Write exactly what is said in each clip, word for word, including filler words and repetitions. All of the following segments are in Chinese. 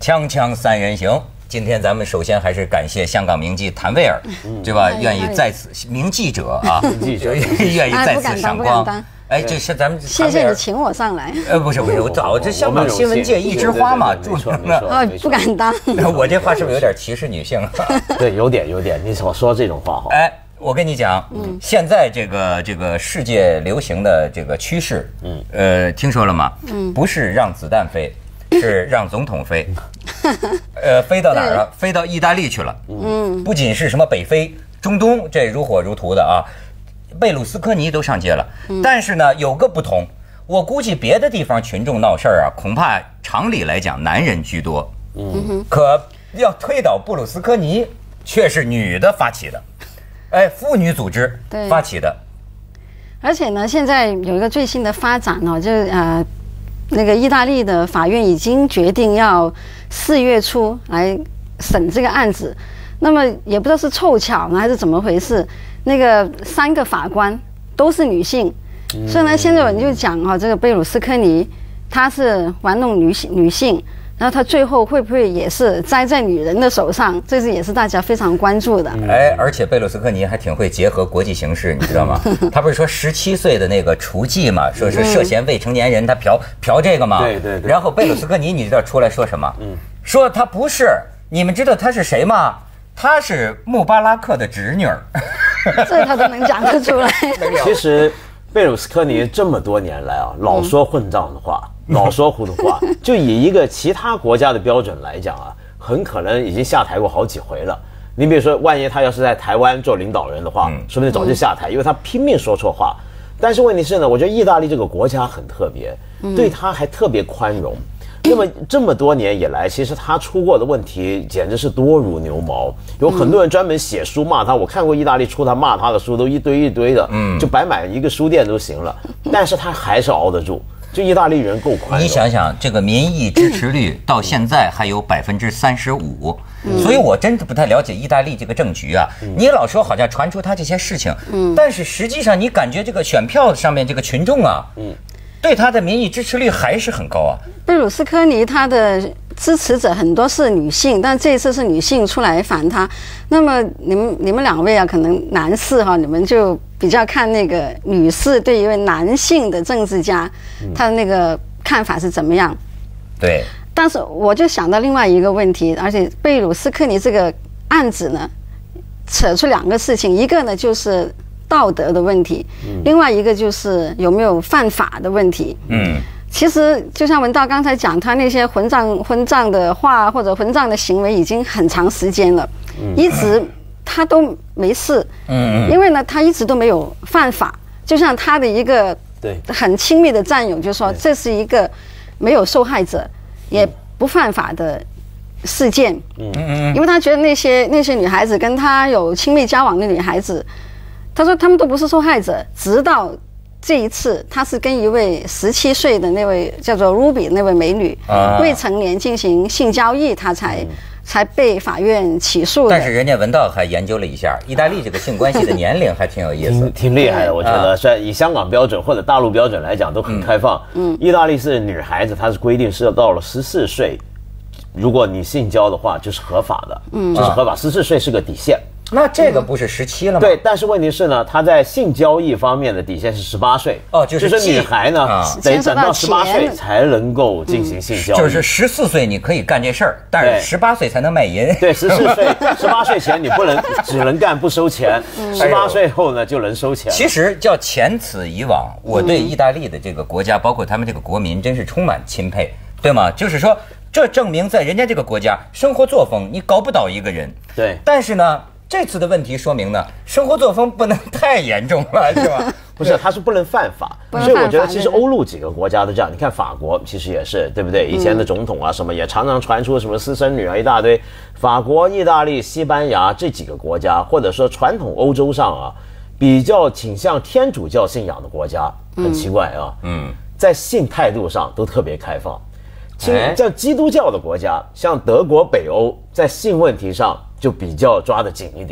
锵锵三人行，今天咱们首先还是感谢香港名记谭威尔，对吧？愿意再次名记者啊， 记者愿意再次闪光。哎，这是咱们谢谢你请我上来。 呃，不是不是，我早这香港新闻界一枝花嘛，著名的。 啊，不敢当。 我这话是不是有点歧视女性？ 对，有点有点。你少说这种话好。 哎，我跟你讲，嗯，现在这个这个世界流行的这个趋势，嗯，呃，听说了吗？嗯，不是让子弹飞，是让总统飞。呃，飞到哪儿了？飞到意大利去了。嗯，不仅是什么北非、中东，这如火如荼的啊。贝鲁斯科尼都上街了，但是呢，有个不同，我估计别的地方群众闹事儿啊，恐怕常理来讲男人居多，嗯，可要推倒布鲁斯科尼却是女的发起的，哎，妇女组织发起的。 而且呢，现在有一个最新的发展哦，就是呃，那个意大利的法院已经决定要四月初来审这个案子，那么也不知道是凑巧呢还是怎么回事。那个三个法官都是女性，嗯、所以呢，现在有人就讲哈、哦，这个贝鲁斯科尼他是玩弄女性女性，然后他最后会不会也是栽在女人的手上？这是也是大家非常关注的。 哎，而且贝鲁斯科尼还挺会结合国际形势，你知道吗？他不是说十七岁的那个雏妓嘛，说是涉嫌未成年人，他嫖嫖这个嘛。 对对对。 然后贝鲁斯科尼，你知道出来说什么？嗯，说他不是。你们知道他是谁吗？他是穆巴拉克的侄女儿。 这他都能讲得出来。 其实贝鲁斯科尼这么多年来啊，老说混账的话，嗯、老说糊涂话，就以一个其他国家的标准来讲啊，很可能已经下台过好几回了。你比如说，万一他要是在台湾做领导人的话，嗯、说不定早就下台，因为他拼命说错话。但是问题是呢，我觉得意大利这个国家很特别，对他还特别宽容。那么这么多年以来，其实他出过的问题简直是多如牛毛，有很多人专门写书骂他。我看过意大利出他骂他的书，都一堆一堆的，嗯，就摆满一个书店都行了。但是他还是熬得住，就意大利人够宽容。 你想想，这个民意支持率到现在还有百分之三十五，所以我真的不太了解意大利这个政局啊。嗯、你老说好像传出他这些事情，嗯，但是实际上你感觉这个选票上面这个群众啊，嗯。对他的民意支持率还是很高啊。 贝鲁斯科尼他的支持者很多是女性，但这一次是女性出来反他。那么你们你们两位啊，可能男士哈、啊，你们就比较看那个女士对一位男性的政治家，嗯、他的那个看法是怎么样？ 对。 但是我就想到另外一个问题，而且贝鲁斯科尼这个案子呢，扯出两个事情，一个呢就是。道德的问题，另外一个就是有没有犯法的问题。嗯，其实就像文道刚才讲，他那些混账混账的话或者混账的行为已经很长时间了，嗯、一直他都没事。嗯，因为呢，他一直都没有犯法。就像他的一个很亲密的战友就说，这是一个没有受害者也不犯法的事件。嗯嗯，因为他觉得那些那些女孩子跟他有亲密交往的女孩子。他说他们都不是受害者，直到这一次，他是跟一位十七岁的那位叫做 Ruby 那位美女、啊、未成年进行性交易，他才、嗯、才被法院起诉的。 但是人家文道还研究了一下，意大利这个性关系的年龄还挺有意思， 挺, 挺厉害的。我觉得，虽然以香港标准或者大陆标准来讲都很开放，嗯，意大利是女孩子，她是规定是到了十四岁，如果你性交的话就是合法的，嗯，就是合法，十四岁是个底线。 那这个不是十七了吗？ 对，但是问题是呢，他在性交易方面的底线是十八岁。哦，就是女孩呢，啊、得等到十八岁才能够进行性交易。 嗯、就是十四岁你可以干这事儿，但是十八岁才能卖淫。 对，十四岁、十八岁前你不能，只能干不收钱。十八岁后呢，就能收钱。 其实叫前此以往，我对意大利的这个国家，包括他们这个国民，真是充满钦佩，对吗？就是说，这证明在人家这个国家，生活作风你搞不倒一个人。 对， 但是呢。这次的问题说明呢，生活作风不能太严重了，是吧？ 不是，他是不能犯法，所以我觉得其实欧陆几个国家都这样。你看法国其实也是，对不对？以前的总统啊什么也常常传出什么私生女啊一大堆。法国、意大利、西班牙这几个国家，或者说传统欧洲上啊比较倾向天主教信仰的国家，很奇怪啊，嗯，在性态度上都特别开放。像基督教的国家，像德国、北欧，在性问题上就比较抓得紧一点。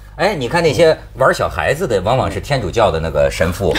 哎，你看那些玩小孩子的，往往是天主教的那个神父。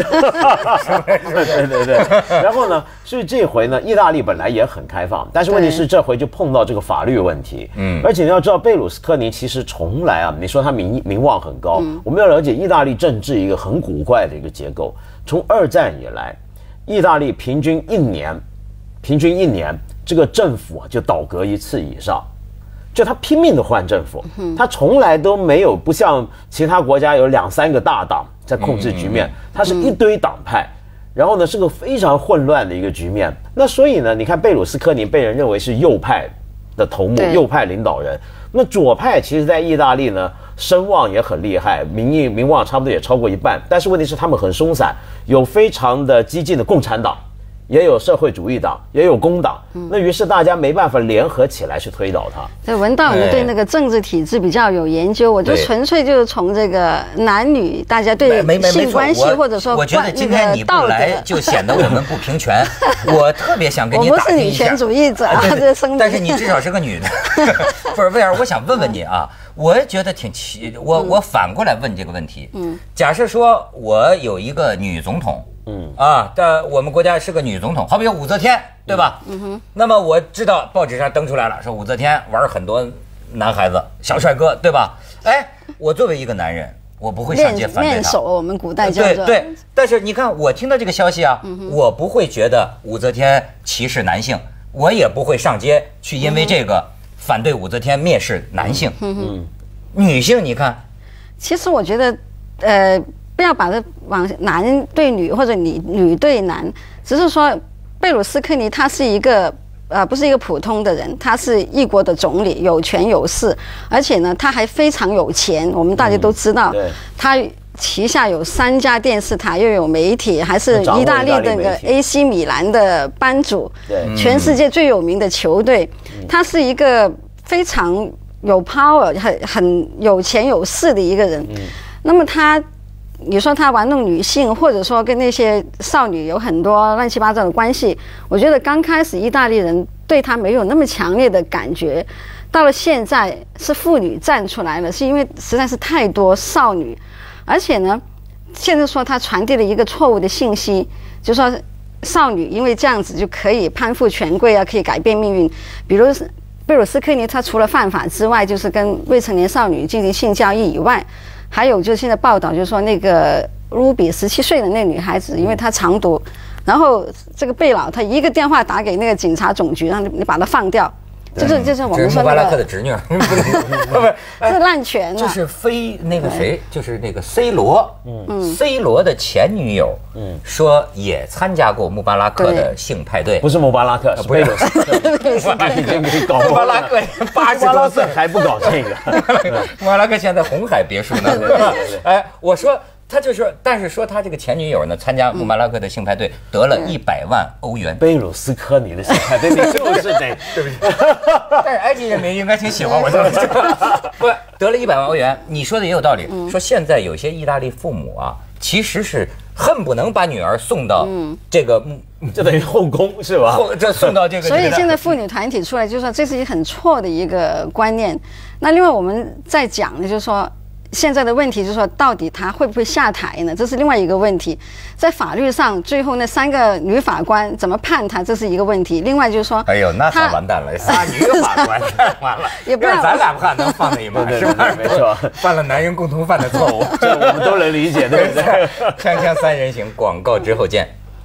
对对对。然后呢，所以这回呢，意大利本来也很开放，但是问题是这回就碰到这个法律问题。嗯，而且你要知道，贝鲁斯科尼其实从来啊，你说他名名望很高，嗯、我们要了解意大利政治一个很古怪的一个结构。从二战以来，意大利平均一年，平均一年这个政府啊就倒戈一次以上。就他拼命的换政府，他从来都没有不像其他国家有两三个大党在控制局面，他是一堆党派，然后呢是个非常混乱的一个局面。那所以呢，你看贝鲁斯科尼被人认为是右派的头目，右派领导人。那左派其实在意大利呢声望也很厉害，民意民望差不多也超过一半，但是问题是他们很松散，有非常的激进的共产党。也有社会主义党，也有工党，那于是大家没办法联合起来去推倒它。 对，文道，你对那个政治体制比较有研究，我就纯粹就是从这个男女大家对性关系或者说我觉得今天你不来就显得我们不平权。我特别想跟你打听一下。 我不是女权主义者啊，这声明。 但是你至少是个女的，不是为啥？我想问问你啊，我觉得挺奇，我我反过来问这个问题。嗯，假设说我有一个女总统。嗯啊，但我们国家是个女总统，好比有武则天，对吧？嗯哼。那么我知道报纸上登出来了，说武则天玩很多男孩子、小帅哥，对吧？哎，我作为一个男人，我不会上街反对他。 面首，我们古代叫做。 对对。但是你看，我听到这个消息啊，嗯、我不会觉得武则天歧视男性，我也不会上街去因为这个反对武则天蔑视男性。嗯哼。女性，你看， 其实我觉得，呃。不要把它往男对女或者女女对男，只是说贝鲁斯科尼他是一个呃不是一个普通的人，他是一国的总理，有权有势，而且呢他还非常有钱。我们大家都知道，他旗下有三家电视台，又有媒体，还是意大利那个 A C 米兰的班主，全世界最有名的球队。他是一个非常有 power 很很有钱有势的一个人。那么他。你说他玩弄女性，或者说跟那些少女有很多乱七八糟的关系，我觉得刚开始意大利人对他没有那么强烈的感觉，到了现在是妇女站出来了，是因为实在是太多少女，而且呢，现在说他传递了一个错误的信息，就说少女因为这样子就可以攀附权贵啊，可以改变命运，比如贝鲁斯科尼他除了犯法之外，就是跟未成年少女进行性交易以外。还有就是现在报道，就是说那个卢比十七岁的那女孩子，因为她藏毒，然后这个贝老他一个电话打给那个警察总局，让你你把她放掉，就是就是我们说那个。 穆巴拉克的侄女，不是，是滥权。 就是非那个谁，就是那个 C 罗，嗯 C 罗的前女友，嗯，说也参加过穆巴拉克的性派对， 不是穆巴拉克，是贝鲁斯科尼，已经给搞穆巴拉克八十多岁还不搞这个， 穆巴拉克现在红海别墅呢。哎，我说。他就说，但是说他这个前女友呢，参加穆巴拉克的性派对，得了一百万欧元。 贝鲁斯科尼的性派对，你就是这，对不对？ 但是埃及人民应该挺喜欢我的，不得了一百万欧元。你说的也有道理，说现在有些意大利父母啊，其实是恨不能把女儿送到这个， 就等于后宫是吧？ 这送到这个。 所以现在妇女团体出来就说这是一个很错的一个观念。那另外我们在讲的就是说。现在的问题就是说，到底他会不会下台呢？这是另外一个问题。在法律上，最后那三个女法官怎么判他，这是一个问题。另外就是说， 哎呦，那算完蛋了，仨女法官太完了， 也不让咱俩判能放在一码，是吧？ 没错， 犯了男人共同犯的错误， 这我们都能理解，对不对？ 锵锵三人行，广告之后见。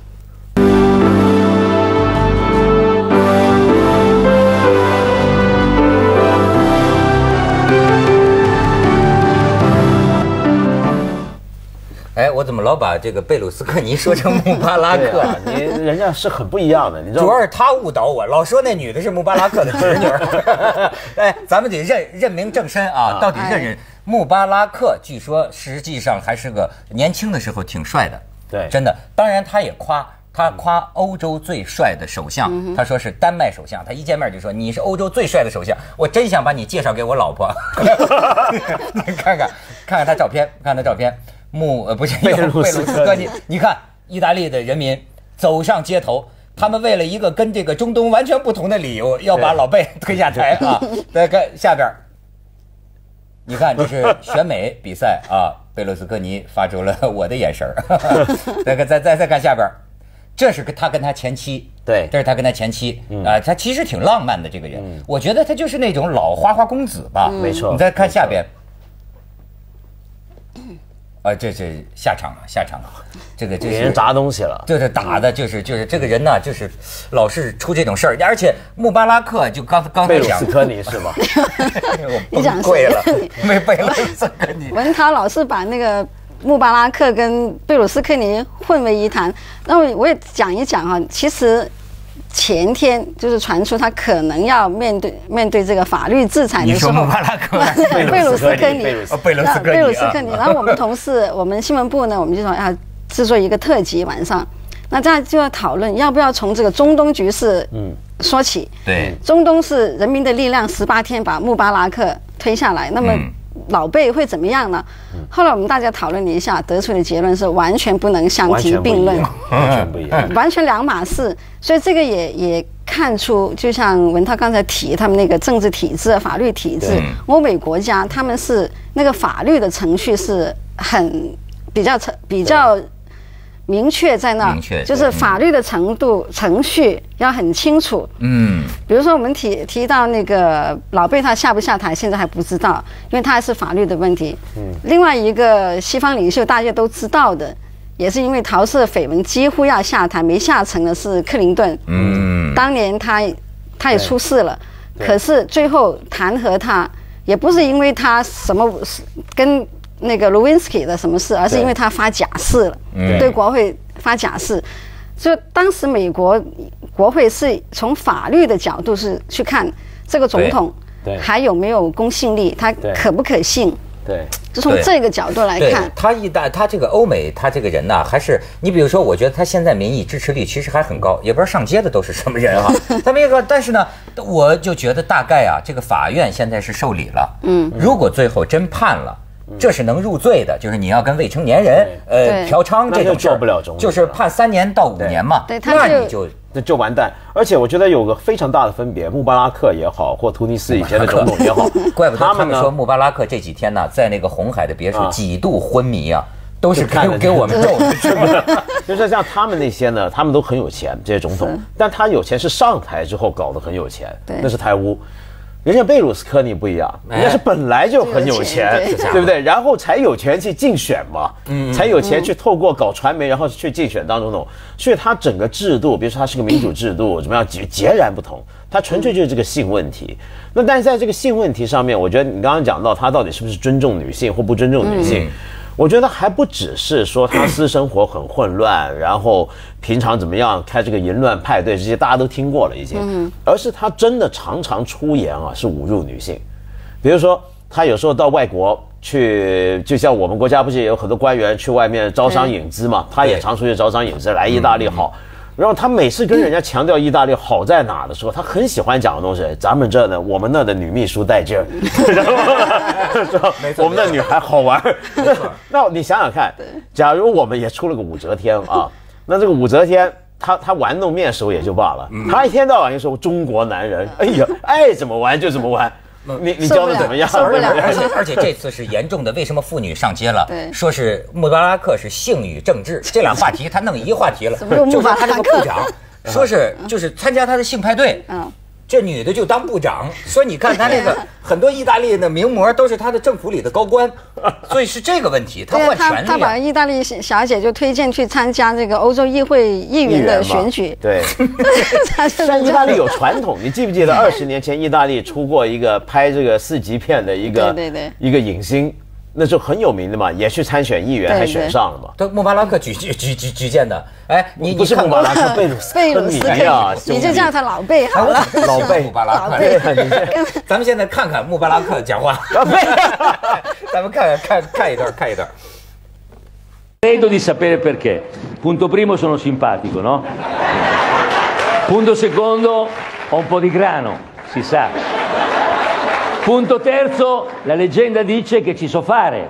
哎，我怎么老把这个贝鲁斯科尼说成穆巴拉克？ 啊、你人家是很不一样的，你知道吗？ 主要是他误导我，老说那女的是穆巴拉克的侄女。哎，咱们得认认明正身啊，到底认认穆巴拉克？据说实际上还是个年轻的时候挺帅的， 对， 真的。当然，他也夸他夸欧洲最帅的首相，嗯、他说是丹麦首相，他一见面就说你是欧洲最帅的首相，我真想把你介绍给我老婆。你看看看看他照片，看他照片。穆呃不是贝鲁斯科尼，你看意大利的人民走上街头，他们为了一个跟这个中东完全不同的理由，要把老贝推下台啊！再看下边， 你看，这是选美比赛啊，贝鲁斯科尼发出了我的眼神儿。再再再再看下边，这是他跟他前妻， 对， 这是他跟他前妻啊，他其实挺浪漫的这个人，我觉得他就是那种老花花公子吧， 没错。 你再看下边。啊，这这下场了，下场了，这个这给人砸东西了， 就是打的，就是就是这个人呢，就是老是出这种事儿，而且穆巴拉克就刚刚才讲贝鲁斯科尼是吧？ 我崩溃了，没贝鲁斯科尼。 文涛老是把那个穆巴拉克跟贝鲁斯科尼混为一谈，那我我也讲一讲哈，其实。前天就是传出他可能要面对面对这个法律制裁的时候， 你说穆巴拉克、 贝鲁斯科尼、 贝鲁斯科尼、 贝鲁斯科尼。然后我们同事，我们新闻部呢，我们就说要制作一个特辑晚上，那大家就要讨论要不要从这个中东局势嗯说起。 对， 中东是人民的力量十八天把穆巴拉克推下来，那么。老贝会怎么样呢？后来我们大家讨论了一下，得出的结论是完全不能相提并论， 完全不一样， 完全两码事。所以这个也也看出，就像文涛刚才提，他们那个政治体制、法律体制，欧美国家他们是那个法律的程序是很比较程比较。明确在那，就是法律的程度、程序要很清楚。嗯，比如说我们提提到那个老贝他下不下台，现在还不知道，因为他还是法律的问题。嗯，另外一个西方领袖大家都知道的，也是因为桃色绯闻几乎要下台没下成的是克林顿。嗯，当年他他也出事了，可是最后弹劾他，也不是因为他什么跟。那个卢温斯基的什么事，而是因为他发假誓了，对, 对国会发假誓，所以当时美国国会是从法律的角度是去看这个总统还有没有公信力，他可不可信？对，就从这个角度来看， 他一旦他这个欧美他这个人呐，还是你比如说，我觉得他现在民意支持率其实还很高，也不知道上街的都是什么人啊。他们一个，但是呢，我就觉得大概啊，这个法院现在是受理了，嗯，如果最后真判了。这是能入罪的，就是你要跟未成年人呃嫖娼这种做不了中， 就是判三年到五年嘛，那你就那就完蛋。而且我觉得有个非常大的分别，穆巴拉克也好，或突尼斯以前的总统也好， 怪不得他们说穆巴拉克这几天呢，在那个红海的别墅几度昏迷啊，都是给给我们咒的。 就是像他们那些呢，他们都很有钱，这些总统，但他有钱是上台之后搞得很有钱，那是贪污。人家贝鲁斯科尼不一样，人家是本来就很有钱，对不对？然后才有权去竞选嘛，嗯，才有钱去透过搞传媒，然后去竞选当总统。所以他整个制度，比如说他是个民主制度，怎么样截截然不同。他纯粹就是这个性问题。那但是在这个性问题上面，我觉得你刚刚讲到他到底是不是尊重女性或不尊重女性？我觉得还不只是说他私生活很混乱，然后平常怎么样开这个淫乱派对，这些大家都听过了已经，而是他真的常常出言啊，是侮辱女性。比如说他有时候到外国去，就像我们国家不是也有很多官员去外面招商引资嘛，他也常出去招商引资，来意大利好。然后他每次跟人家强调意大利好在哪的时候，他很喜欢讲的东西，咱们这呢，我们那的女秘书带劲儿，我们的女孩好玩。那你想想看，假如我们也出了个武则天啊，那这个武则天她她玩弄面首也就罢了，她一天到晚就说中国男人，哎呀，爱怎么玩就怎么玩。你你教的怎么样？ 而且而且这次是严重的，为什么妇女上街了？说是穆巴拉克是性与政治这两话题，他弄一话题了，就是他这个部长，说是就是参加他的性派对，嗯。这女的就当部长，所以你看他那个很多意大利的名模都是他的政府里的高官，所以是这个问题，他换权力、啊。 他把意大利小姐就推荐去参加这个欧洲议会议员的选举。 对，但意大利有传统，你记不记得二十年前意大利出过一个拍这个四级片的一个对对对一个影星？那就很有名的嘛，也去参选议员，还选上了嘛。 对，穆巴拉克举举举举举荐的，哎，你不是穆巴拉克，贝鲁斯贝鲁斯科尼，你就叫他老贝好了。 老贝， 穆巴拉克。咱们现在看看穆巴拉克讲话。老贝，咱们看看看看一段，看一段。 Credo di sapere perché. Punto primo sono simpatico, no? Punto secondo ho un po' di grano, si sa. Punto terzo, la leggenda dice che ci so fare.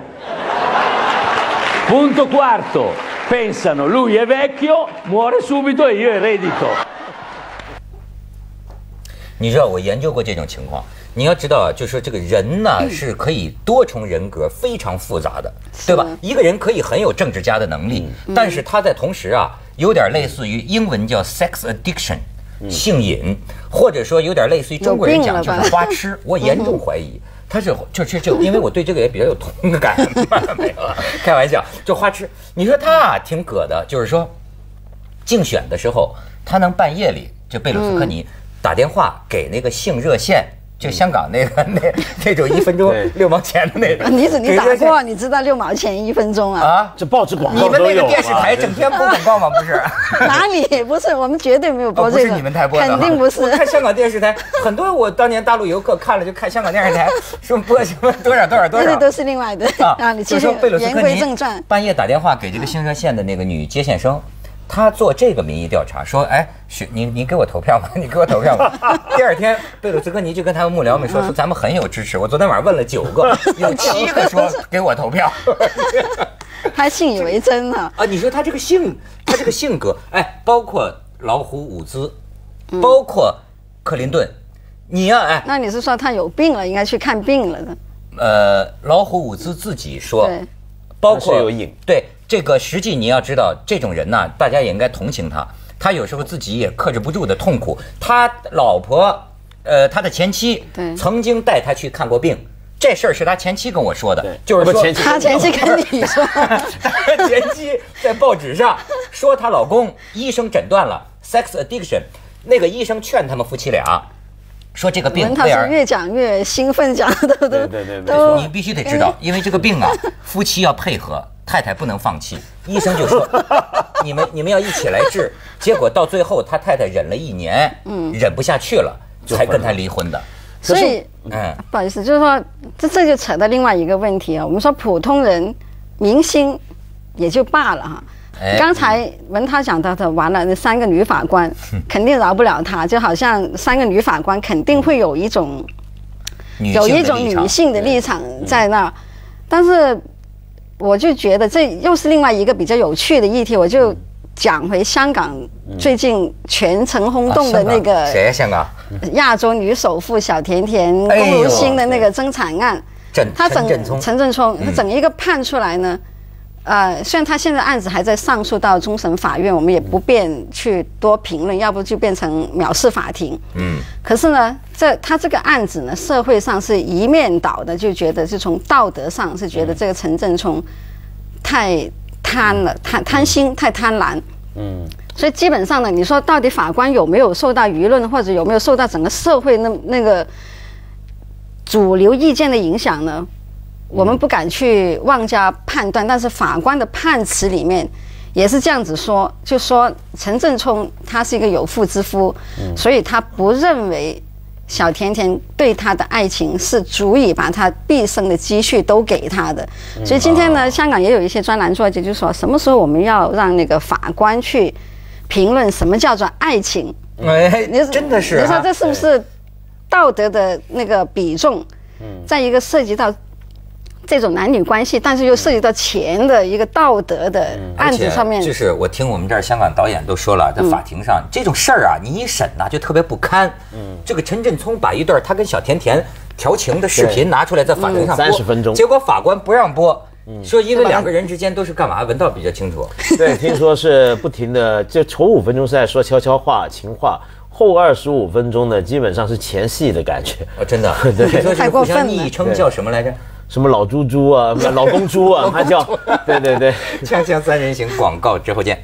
Punto quarto, pensano lui è vecchio, muore subito e io eredito. 你知道我研究过这种情况， 你要知道啊，就是说这个人呢、嗯、是可以多重人格，非常复杂的，对吧？一个人可以很有政治家的能力，嗯、但是他在同时啊，有点类似于英文叫 sex addiction。性瘾，或者说有点类似于中国人讲就是花痴，我严重怀疑他是就就就，因为我对这个也比较有同感，没有开玩笑，就花痴。你说他啊挺葛的，就是说竞选的时候，他能半夜里就贝鲁斯科尼打电话给那个性热线。就香港那个那那种一分钟六毛钱的那种， 你你打过，你知道六毛钱一分钟啊？ 啊，这报纸广告都有。 你们那个电视台整天播广告吗？不是？ 哪里不是？我们绝对没有播这个。 不是你们台播的， 肯定不是。 我看香港电视台，很多我当年大陆游客看了就看香港电视台说播什么多少多少多少， 这都是另外的啊。你继续言归正传。 半夜打电话给这个新热线的那个女接线生。他做这个民意调查，说：“哎，是你你给我投票吗？你给我投票吗？”第二天，贝鲁斯科尼就跟他们幕僚们说：“说咱们很有支持。我昨天晚上问了九个，有七个说给我投票。” 他信以为真了啊！你说他这个性，他这个性格，哎，包括老虎伍兹，包括克林顿，你呀、啊，哎， 那你是说他有病了，应该去看病了的？ 呃，老虎伍兹自己说， 对， 包括有瘾， 对。这个实际你要知道，这种人呢，大家也应该同情他。他有时候自己也克制不住的痛苦。他老婆，呃，他的前妻曾经带他去看过病，这事儿是他前妻跟我说的，就是说他前妻跟你说， 他前妻在报纸上说她老公医生诊断了 sex addiction， 那个医生劝他们夫妻俩。说这个病， 他是越讲越兴奋，讲的都对对对， 没错，你必须得知道，因为这个病啊，夫妻要配合，太太不能放弃。医生就说，你们你们要一起来治。结果到最后，他太太忍了一年，嗯，忍不下去了，才跟他离婚的。 所以，嗯，不好意思，就是说，这这就扯到另外一个问题啊。我们说普通人、明星也就罢了哈。刚才文涛讲到的，完了那三个女法官肯定饶不了他，就好像三个女法官肯定会有一种有一种女性的立场在那儿，但是我就觉得这又是另外一个比较有趣的议题，我就讲回香港最近全城轰动的那个谁呀？香港亚洲女首富小甜甜龚如心的那个争产案，他整陈振聪他整一个判出来呢。呃，虽然他现在案子还在上诉到终审法院，我们也不便去多评论，要不就变成藐视法庭。嗯。可是呢，这他这个案子呢，社会上是一面倒的，就觉得是从道德上是觉得这个陈振聪太贪了，贪贪心太贪婪。嗯。所以基本上呢，你说到底法官有没有受到舆论或者有没有受到整个社会那那个主流意见的影响呢？我们不敢去妄加判断，但是法官的判词里面也是这样子说，就说陈振聪他是一个有妇之夫，嗯、所以他不认为小甜甜对他的爱情是足以把他毕生的积蓄都给他的。嗯、所以今天呢，香港也有一些专栏作家就说，什么时候我们要让那个法官去评论什么叫做爱情？ 哎，真的是， 你说这是不是道德的那个比重？在一个涉及到这种男女关系，但是又涉及到钱的一个道德的案子上面， 就是我听我们这儿香港导演都说了，在法庭上、嗯、这种事儿啊，你一审呐、啊、就特别不堪。嗯，这个陈振聪把一段他跟小甜甜调情的视频拿出来在法庭上播， 三十分钟， 结果法官不让播。嗯，说因为两个人之间都是干嘛？文道比较清楚。 对，听说是不停的，就头五分钟是在说悄悄话、情话。后二十五分钟呢，基本上是前戏的感觉。 哦，真的，对，听说是互相昵称叫什么来着？ 什么老猪猪啊，老公猪啊，他叫。对对对， 锵锵三人行，广告之后见。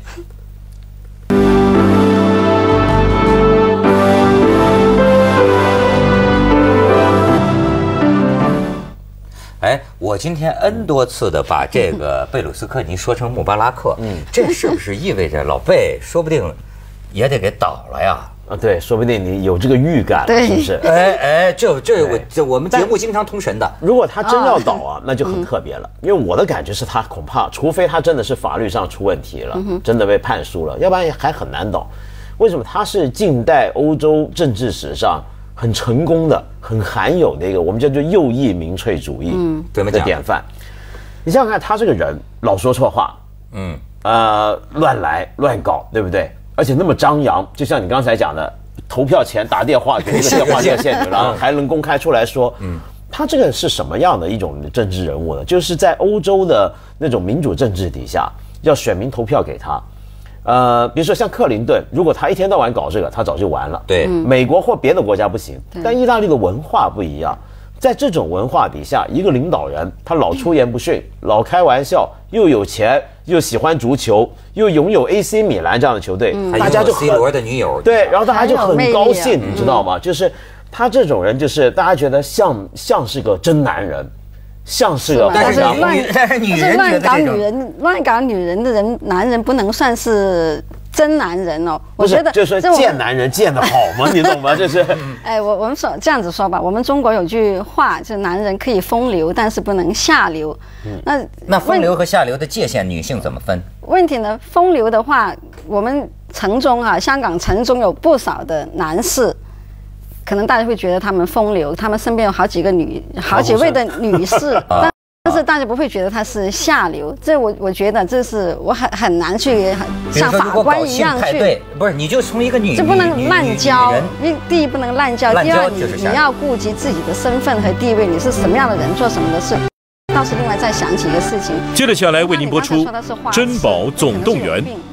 哎，我今天 N 多次的把这个贝鲁斯科尼说成穆巴拉克，嗯，这是不是意味着老贝说不定也得给倒了呀？ 啊，对，说不定你有这个预感，是不是？ 哎哎，这这我这我们节目经常通神的。 如果他真要倒啊，那就很特别了。因为我的感觉是他恐怕，除非他真的是法律上出问题了，真的被判输了，要不然还很难倒。为什么？他是近代欧洲政治史上很成功的、很罕有的一个我们叫做右翼民粹主义的典范。你想想看，他这个人老说错话，嗯，呃，乱来乱搞，对不对？而且那么张扬，就像你刚才讲的， 投票前打电话给这个电话热线，然后还能公开出来说，嗯，他这个是什么样的一种政治人物呢？就是在欧洲的那种民主政治底下，要选民投票给他。呃，比如说像克林顿，如果他一天到晚搞这个，他早就完了。 对， 美国或别的国家不行，但意大利的文化不一样。在这种文化底下，一个领导人他老出言不逊，老开玩笑，又有钱，又喜欢足球，又拥有 A C 米兰这样的球队， 嗯、 大家就很 C 罗的女友， 对，然后大家就很高兴， 啊、 你知道吗？就是他这种人，就是大家觉得像像是个真男人，像是个但是乱但是女人乱搞女人乱搞女人的人，男人不能算是真男人哦。我觉得就是说见男人见得好吗？你懂吗？就是， 哎，我我们说这样子说吧，我们中国有句话，就是男人可以风流，但是不能下流。嗯、那那风流和下流的界限，女性怎么分？ 问题呢？风流的话，我们城中啊，香港城中有不少的男士。可能大家会觉得他们风流，他们身边有好几个女、好几位的女士，但但是大家不会觉得他是下流。这我我觉得这是我很很难去像法官一样去。 对，不是你就从一个女， 这不能滥交。一第一不能滥交，第二你你要顾及自己的身份和地位，你是什么样的人，做什么的事，倒是另外再想起一个事情。 接着下来为您播出《珍宝总动员》。